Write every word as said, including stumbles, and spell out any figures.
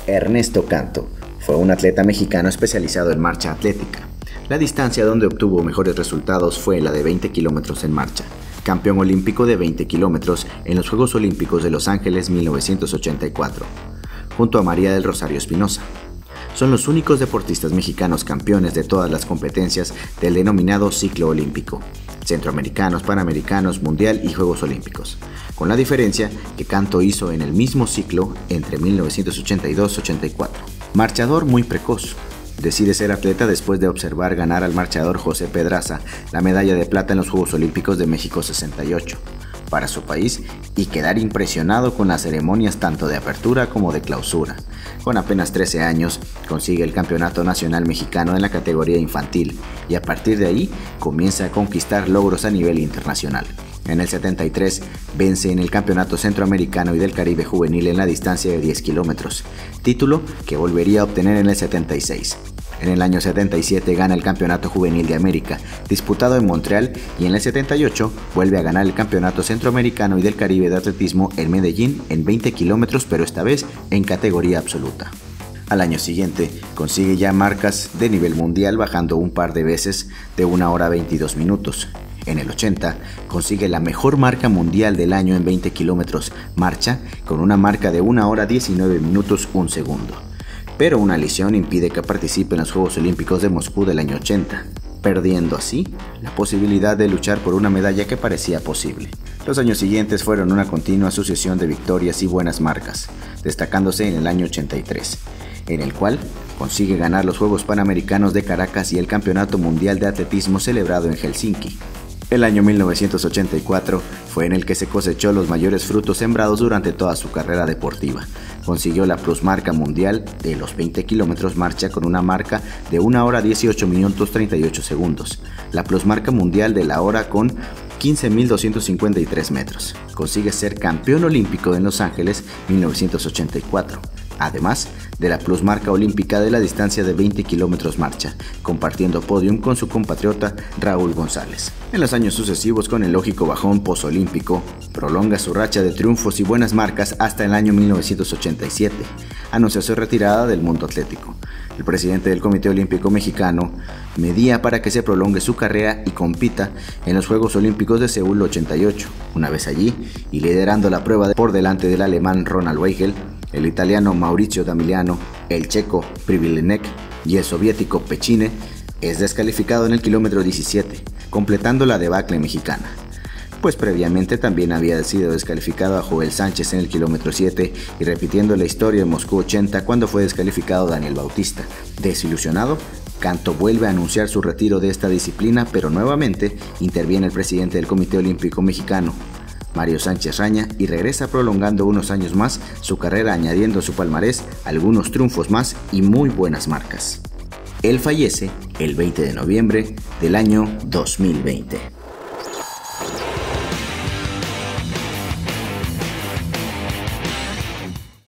Ernesto Canto fue un atleta mexicano especializado en marcha atlética. La distancia donde obtuvo mejores resultados fue la de veinte kilómetros en marcha. Campeón olímpico de veinte kilómetros en los Juegos Olímpicos de Los Ángeles mil novecientos ochenta y cuatro, junto a María del Rosario Espinosa. Son los únicos deportistas mexicanos campeones de todas las competencias del denominado ciclo olímpico: centroamericanos, panamericanos, mundial y Juegos Olímpicos, con la diferencia que Canto hizo en el mismo ciclo entre mil novecientos ochenta y dos y ochenta y cuatro. Marchador muy precoz. Decide ser atleta después de observar ganar al marchador José Pedraza la medalla de plata en los Juegos Olímpicos de México sesenta y ocho para su país y quedar impresionado con las ceremonias tanto de apertura como de clausura. Con apenas trece años consigue el Campeonato Nacional Mexicano en la categoría infantil y a partir de ahí comienza a conquistar logros a nivel internacional. En el setenta y tres vence en el Campeonato Centroamericano y del Caribe Juvenil en la distancia de diez kilómetros, título que volvería a obtener en el setenta y seis. En el año setenta y siete gana el Campeonato Juvenil de América, disputado en Montreal, y en el setenta y ocho vuelve a ganar el Campeonato Centroamericano y del Caribe de Atletismo en Medellín en veinte kilómetros, pero esta vez en categoría absoluta. Al año siguiente consigue ya marcas de nivel mundial, bajando un par de veces de una hora veintidós minutos. En el ochenta consigue la mejor marca mundial del año en veinte kilómetros marcha, con una marca de una hora diecinueve minutos un segundo. Pero una lesión impide que participe en los Juegos Olímpicos de Moscú del año ochenta, perdiendo así la posibilidad de luchar por una medalla que parecía posible. Los años siguientes fueron una continua sucesión de victorias y buenas marcas, destacándose en el año ochenta y tres, en el cual consigue ganar los Juegos Panamericanos de Caracas y el Campeonato Mundial de Atletismo celebrado en Helsinki. El año mil novecientos ochenta y cuatro fue en el que se cosechó los mayores frutos sembrados durante toda su carrera deportiva. Consiguió la plusmarca mundial de los veinte kilómetros marcha con una marca de una hora dieciocho minutos treinta y ocho segundos, la plusmarca mundial de la hora con quince mil doscientos cincuenta y tres metros. Consigue ser campeón olímpico en Los Ángeles mil novecientos ochenta y cuatro. Además de la plusmarca olímpica de la distancia de veinte kilómetros marcha, compartiendo podium con su compatriota Raúl González. En los años sucesivos, con el lógico bajón posolímpico, prolonga su racha de triunfos y buenas marcas hasta el año mil novecientos ochenta y siete. Anuncia su retirada del mundo atlético. El presidente del Comité Olímpico Mexicano medía para que se prolongue su carrera y compita en los Juegos Olímpicos de Seúl ochenta y ocho. Una vez allí, y liderando la prueba por delante del alemán Ronald Weigel, el italiano Maurizio Damiliano, el checo Privilenek y el soviético Pechine, es descalificado en el kilómetro diecisiete, completando la debacle mexicana, pues previamente también había sido descalificado a Joel Sánchez en el kilómetro siete y repitiendo la historia en Moscú ochenta cuando fue descalificado Daniel Bautista. Desilusionado, Canto vuelve a anunciar su retiro de esta disciplina, pero nuevamente interviene el presidente del Comité Olímpico Mexicano, Mario Sánchez Raña, y regresa prolongando unos años más su carrera, añadiendo a su palmarés algunos triunfos más y muy buenas marcas. Él fallece el veinte de noviembre del año dos mil veinte.